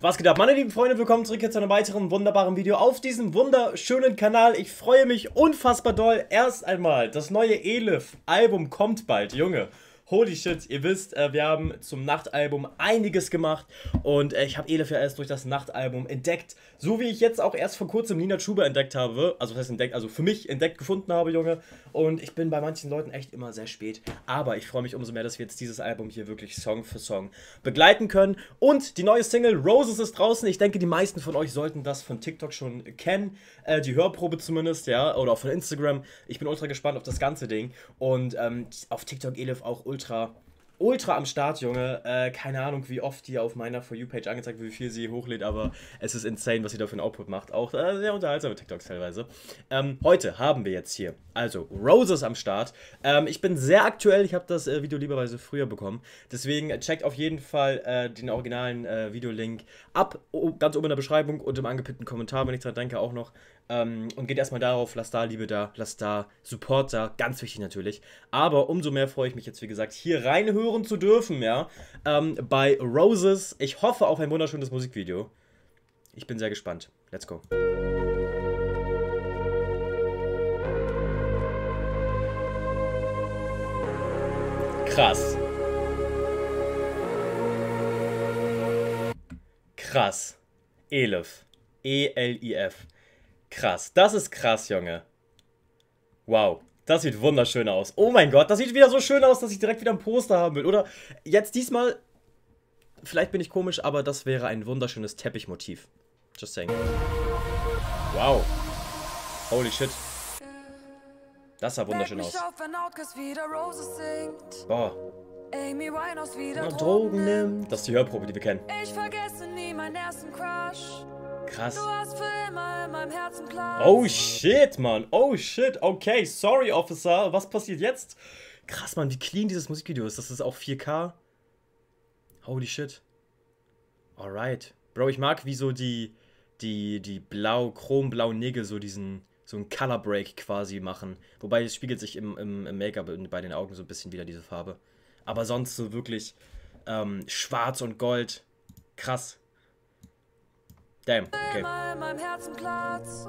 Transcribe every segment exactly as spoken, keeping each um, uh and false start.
Was geht ab, meine lieben Freunde, willkommen zurück zu einem weiteren wunderbaren Video auf diesem wunderschönen Kanal. Ich freue mich unfassbar doll. Erst einmal, das neue Elif-Album kommt bald, Junge. Holy shit, ihr wisst, äh, wir haben zum Nachtalbum einiges gemacht und äh, ich habe Elif ja erst durch das Nachtalbum entdeckt, so wie ich jetzt auch erst vor kurzem Nina Chuba entdeckt habe, also was heißt entdeckt, also für mich entdeckt gefunden habe, Junge, und ich bin bei manchen Leuten echt immer sehr spät, aber ich freue mich umso mehr, dass wir jetzt dieses Album hier wirklich Song für Song begleiten können und die neue Single Roses ist draußen. Ich denke, die meisten von euch sollten das von TikTok schon kennen, äh, die Hörprobe zumindest, ja, oder auch von Instagram. Ich bin ultra gespannt auf das ganze Ding und ähm, auf TikTok Elif auch ultra Ultra, ultra am Start, Junge. Äh, keine Ahnung, wie oft die auf meiner For You-Page angezeigt wird, wie viel sie hochlädt, aber es ist insane, was sie da für einen Output macht. Auch äh, sehr unterhaltsame TikToks teilweise. Ähm, heute haben wir jetzt hier, also Roses am Start. Ähm, ich bin sehr aktuell, ich habe das äh, Video lieberweise früher bekommen. Deswegen äh, checkt auf jeden Fall äh, den originalen äh, Videolink ab, oh, ganz oben in der Beschreibung und im angepinnten Kommentar, wenn ich dran denke, auch noch. Ähm, und geht erstmal darauf, lasst da Liebe da, lasst da Support da, ganz wichtig natürlich. Aber umso mehr freue ich mich jetzt, wie gesagt, hier reinhören zu dürfen, ja, ähm, bei Roses. Ich hoffe auf ein wunderschönes Musikvideo. Ich bin sehr gespannt. Let's go. Krass. Krass. Elif. E L I F. Krass. Das ist krass, Junge. Wow. Das sieht wunderschön aus. Oh mein Gott, das sieht wieder so schön aus, dass ich direkt wieder ein Poster haben will. Oder jetzt diesmal, vielleicht bin ich komisch, aber das wäre ein wunderschönes Teppichmotiv. Just saying. Wow. Holy shit. Das sah wunderschön aus. Boah. Na, Drogen nimmt. Das ist die Hörprobe, die wir kennen. Ich vergesse nie meinen ersten Crush. Krass. Du hast für immer in meinem Herzen Platz. Oh shit, Mann. Oh shit. Okay, sorry, Officer. Was passiert jetzt? Krass, Mann, wie clean dieses Musikvideo ist. Das ist auch vier K. Holy shit. Alright. Bro, ich mag, wie so die, die, die blau, chromblauen Nägel so diesen, so einen Color Break quasi machen. Wobei es spiegelt sich im, im, im Make-up bei den Augen so ein bisschen wieder, diese Farbe. Aber sonst so wirklich ähm, schwarz und gold. Krass. Damn, okay. In meinem Herzen Platz.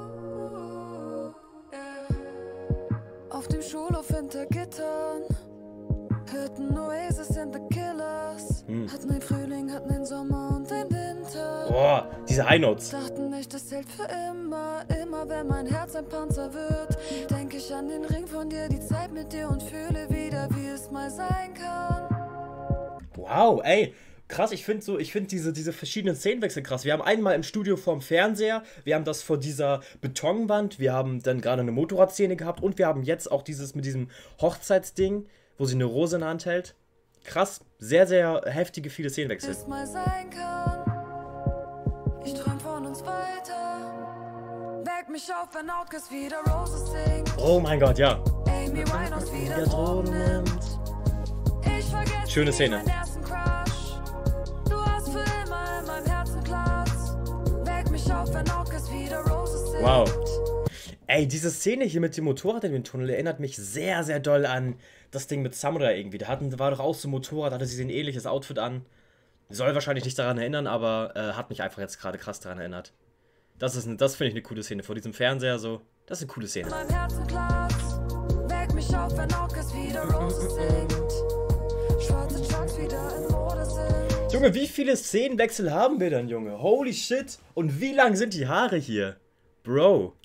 Auf dem Schulhof hinter Gittern hörten Oasis and the Killers. Hm. Hatten ein Frühling, hatten einen Sommer und ein Winter. Boah, diese High Notes. Dachten nicht, das hält für immer. Immer wenn mein Herz ein Panzer wird, denke ich an den Ring von dir, die Zeit mit dir und fühle wieder, wie es mal sein kann. Wow, ey. Krass, ich finde so, ich finde diese, diese verschiedenen Szenenwechsel krass. Wir haben einmal im Studio vorm Fernseher, wir haben das vor dieser Betonwand, wir haben dann gerade eine Motorradszene gehabt und wir haben jetzt auch dieses mit diesem Hochzeitsding, wo sie eine Rose in der Hand hält. Krass, sehr, sehr heftige, viele Szenenwechsel. Es mal sein kann. Ich träum von uns weiter. Weck mich auf, wenn Outcast wieder Roses singt. Oh mein Gott, ja. Amy Winehouse wieder Drogen nimmt. Ich vergesse schöne Szene. meinen ersten Crush. Du hast für immer in meinem Herzen Platz. Weck mich auf, wenn Outcast wieder Roses singt. Wow. Ey, diese Szene hier mit dem Motorrad in dem Tunnel erinnert mich sehr, sehr doll an das Ding mit Samurai irgendwie. Da hatten, war doch auch so ein Motorrad, hatte sie ein ähnliches Outfit an. Soll wahrscheinlich nicht daran erinnern, aber äh, hat mich einfach jetzt gerade krass daran erinnert. Das ist, das finde ich eine coole Szene. Vor diesem Fernseher so. Das ist eine coole Szene. In meinem Herzen Platz. Weck mich auf, wenn Outcast wieder Roses singt. Schwarze Trucks wieder in Mode sind. Junge, wie viele Szenenwechsel haben wir denn, Junge? Holy shit. Und wie lang sind die Haare hier? Bro.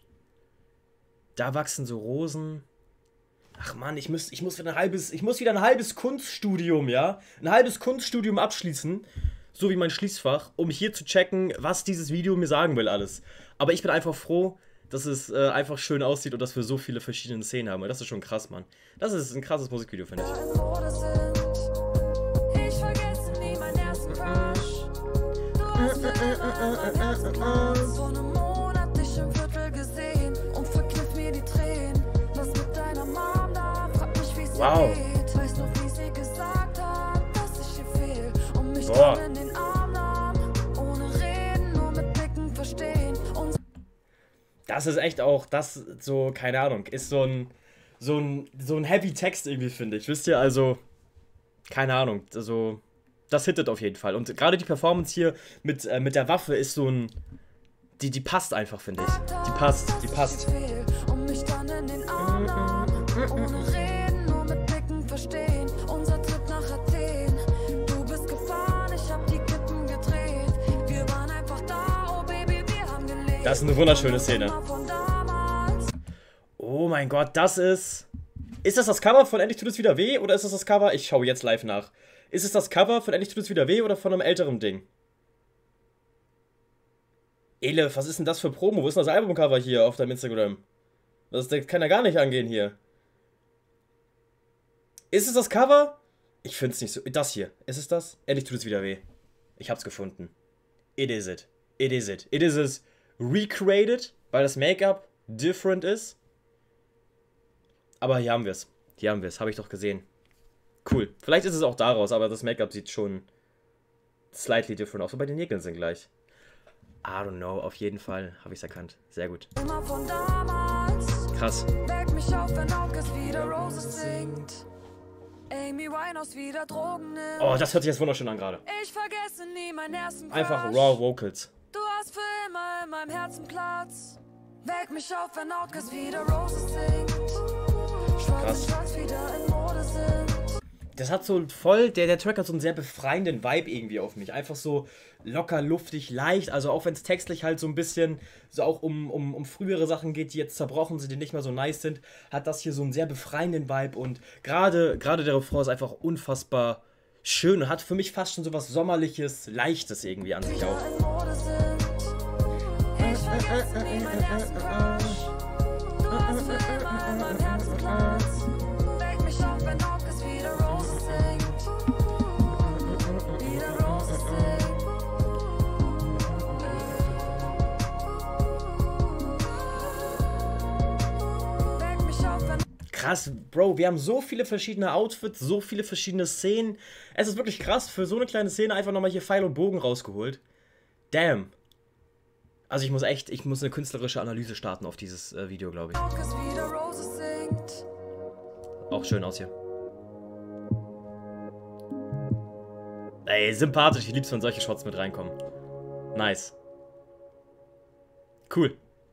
Da wachsen so Rosen. Ach Mann, ich muss, ich muss wieder ein halbes, ich muss wieder ein halbes Kunststudium, ja? Ein halbes Kunststudium abschließen. So wie mein Schließfach, um hier zu checken, was dieses Video mir sagen will alles. Aber ich bin einfach froh, dass es äh, einfach schön aussieht und dass wir so viele verschiedene Szenen haben. Das ist schon krass, Mann. Das ist ein krasses Musikvideo, finde ich. In Mode sind. Ich vergesse nie meinen ersten Crush. Du hast für immer in meinem Herzen Platz. Vor einem Monat dich im Viertel gesehen und verkniff mir die Tränen. Was mit deiner Mom da? Frag mich, wie's Wow. dir geht. Weiß noch, wie sie gesagt hat, dass ich ihr fehl. Und mich Boah. dann in den Arm nahm. Ohne reden, nur mit Blicken verstehen. Und Das ist echt auch, das so, keine Ahnung, ist so ein, so ein, so ein heavy Text irgendwie, finde ich. Wisst ihr, also, keine Ahnung, also, das hittet auf jeden Fall. Und gerade die Performance hier mit, äh, mit der Waffe ist so ein... Die, die passt einfach, finde ich. Die passt, die passt. Und mich dann in den Arm nahm. Ohne reden, nur mit Blicken verstehen. Unser Trip nach Athen. Du bist gefahren, ich hab die Kippen gedreht. Wir waren einfach da, oh Baby, wir haben gelebt. Das ist eine wunderschöne Szene. Oh mein Gott, das ist... Ist das das Cover von Endlich tut es wieder weh? Oder ist das das Cover? Ich schaue jetzt live nach. Ist es das Cover von Endlich tut es wieder weh oder von einem älteren Ding? Elif, was ist denn das für Promo? Wo ist denn das Albumcover hier auf deinem Instagram? Das, das kann ja gar nicht angehen hier. Ist es das Cover? Ich finde es nicht so. Das hier. Ist es das? Endlich tut es wieder weh. Ich hab's gefunden. It is it. It is it. It is it recreated, weil das Make-up different ist. Aber hier haben wir es. Hier haben wir es. Habe ich doch gesehen. Cool. Vielleicht ist es auch daraus, aber das Make-up sieht schon slightly different aus. Wobei die Nägel sind gleich. I don't know, auf jeden Fall habe ich es erkannt. Sehr gut. Krass. Weck mich auf, wenn August wieder Roses singt. Amy Winehouse wieder Drogen nimmt. Oh, das hört sich jetzt wunderschön an gerade. Ich vergesse nie meinen ersten Crush. Einfach raw Vocals. Du hast für immer in meinem Herzen Platz. Weck mich auf, wenn August wieder Roses singt. Krass. Schwarz wieder in Mode sind. Das hat so voll, der, der Track hat so einen sehr befreienden Vibe irgendwie auf mich. Einfach so locker, luftig, leicht. Also auch wenn es textlich halt so ein bisschen so auch um, um, um frühere Sachen geht, die jetzt zerbrochen sind, die nicht mehr so nice sind, hat das hier so einen sehr befreienden Vibe. Und gerade gerade der Refrain ist einfach unfassbar schön und hat für mich fast schon so was Sommerliches, Leichtes irgendwie an sich auch. In Mode sind. Ich vergesse nie meinen ersten Crush. Du hast für immer in meinem Herzen Platz. Weck mich auf, wenn August wieder Roses singt. Wieder Roses singt. Weck mich auf, wenn Krass, Bro, wir haben so viele verschiedene Outfits, so viele verschiedene Szenen. Es ist wirklich krass, für so eine kleine Szene einfach nochmal hier Pfeil und Bogen rausgeholt. Damn. Also ich muss echt, ich muss eine künstlerische Analyse starten auf dieses äh, Video, glaube ich. August wieder Roses singt. Auch schön aus hier. Ey, sympathisch. Ich lieb's, wenn solche Shots mit reinkommen. Nice. Cool.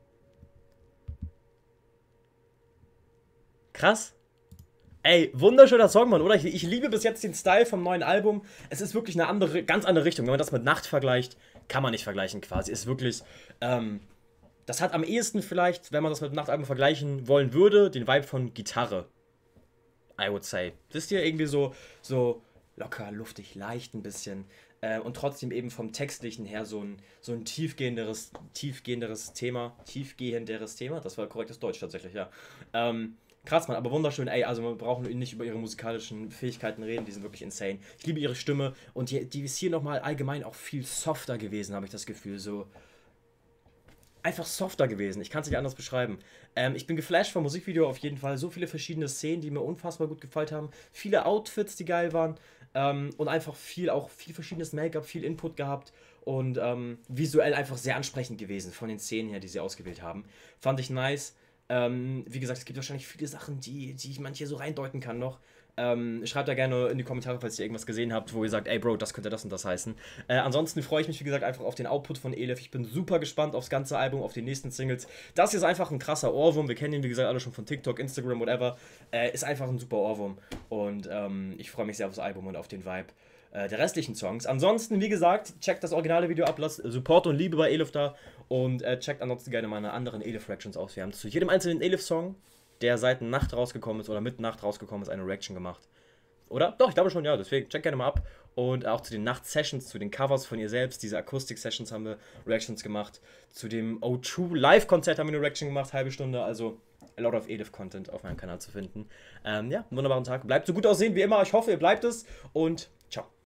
Krass. Ey, wunderschöner Song, Mann, oder? Ich, ich liebe bis jetzt den Style vom neuen Album. Es ist wirklich eine andere, ganz andere Richtung. Wenn man das mit Nacht vergleicht, kann man nicht vergleichen quasi. Ist wirklich, ähm, das hat am ehesten vielleicht, wenn man das mit dem Nachtalbum vergleichen wollen würde, den Vibe von Gitarre. I would say. Wisst ihr, irgendwie so, so locker, luftig, leicht ein bisschen. Äh, und trotzdem eben vom Textlichen her so ein, so ein tiefgehenderes, tiefgehenderes Thema. Tiefgehenderes Thema? Das war korrektes Deutsch tatsächlich, ja. Ähm, krass, Mann, aber wunderschön. Ey, also wir brauchen nicht über ihre musikalischen Fähigkeiten reden, die sind wirklich insane. Ich liebe ihre Stimme und die, die ist hier nochmal allgemein auch viel softer gewesen, habe ich das Gefühl. So einfach softer gewesen. Ich kann es nicht anders beschreiben. Ähm, ich bin geflasht vom Musikvideo auf jeden Fall. So viele verschiedene Szenen, die mir unfassbar gut gefallen haben. Viele Outfits, die geil waren. Ähm, und einfach viel, auch viel verschiedenes Make-up, viel Input gehabt. Und ähm, visuell einfach sehr ansprechend gewesen von den Szenen her, die sie ausgewählt haben. Fand ich nice. Ähm, wie gesagt, es gibt wahrscheinlich viele Sachen, die, die ich manche so reindeuten kann noch. Ähm, schreibt da gerne in die Kommentare, falls ihr irgendwas gesehen habt, wo ihr sagt, ey Bro, das könnte das und das heißen. Äh, ansonsten freue ich mich, wie gesagt, einfach auf den Output von Elif. Ich bin super gespannt aufs ganze Album, auf die nächsten Singles. Das hier ist einfach ein krasser Ohrwurm. Wir kennen ihn, wie gesagt, alle schon von TikTok, Instagram, whatever. Äh, ist einfach ein super Ohrwurm. Und ähm, ich freue mich sehr aufs Album und auf den Vibe äh, der restlichen Songs. Ansonsten, wie gesagt, checkt das originale Video ab, lasst Support und Liebe bei Elif da. Und äh, checkt ansonsten gerne meine anderen Elif-Reactions aus. Wir haben zu jedem einzelnen Elif-Song, der seit Nacht rausgekommen ist oder mit Nacht rausgekommen ist, eine Reaction gemacht. Oder? Doch, ich glaube schon, ja. Deswegen check gerne mal ab. Und auch zu den Nacht-Sessions, zu den Covers von ihr selbst, diese Akustik-Sessions haben wir Reactions gemacht. Zu dem O zwei Live-Konzert haben wir eine Reaction gemacht, halbe Stunde. Also a lot of Elif-Content auf meinem Kanal zu finden. Ähm, ja, einen wunderbaren Tag. Bleibt so gut aussehen wie immer. Ich hoffe, ihr bleibt es. Und ciao.